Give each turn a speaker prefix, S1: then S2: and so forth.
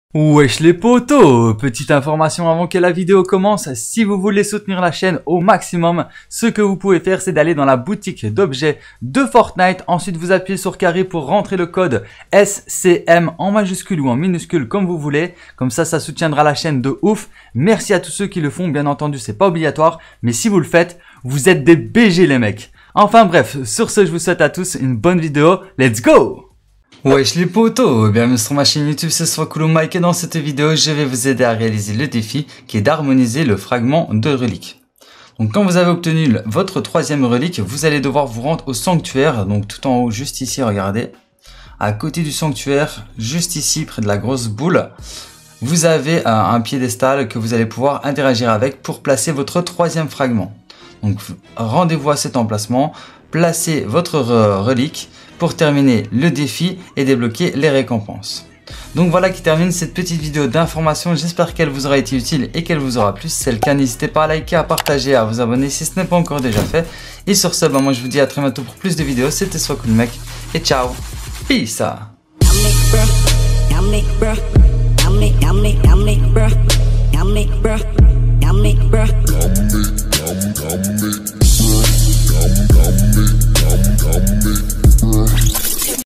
S1: Wesh les potos, petite information avant que la vidéo commence, si vous voulez soutenir la chaîne au maximum, ce que vous pouvez faire c'est d'aller dans la boutique d'objets de Fortnite, ensuite vous appuyez sur carré pour rentrer le code SCM en majuscule ou en minuscule comme vous voulez, comme ça soutiendra la chaîne de ouf. Merci à tous ceux qui le font, bien entendu c'est pas obligatoire, mais si vous le faites, vous êtes des BG les mecs. Enfin bref, sur ce je vous souhaite à tous une bonne vidéo, let's go! Wesh les potos, bienvenue sur ma chaîne YouTube, c'est SwagCoolMike et dans cette vidéo je vais vous aider à réaliser le défi qui est d'harmoniser le fragment de relique. Donc quand vous avez obtenu votre troisième relique, vous allez devoir vous rendre au sanctuaire, donc tout en haut juste ici, regardez. À côté du sanctuaire, juste ici près de la grosse boule, vous avez un piédestal que vous allez pouvoir interagir avec pour placer votre troisième fragment. Donc rendez-vous à cet emplacement, placez votre relique pour terminer le défi et débloquer les récompenses. Donc voilà qui termine cette petite vidéo d'information, j'espère qu'elle vous aura été utile et qu'elle vous aura plu. Si c'est le cas, n'hésitez pas à liker, à partager, à vous abonner si ce n'est pas encore déjà fait. Et sur ce, moi je vous dis à très bientôt pour plus de vidéos, c'était SwagCoolMike et ciao, peace.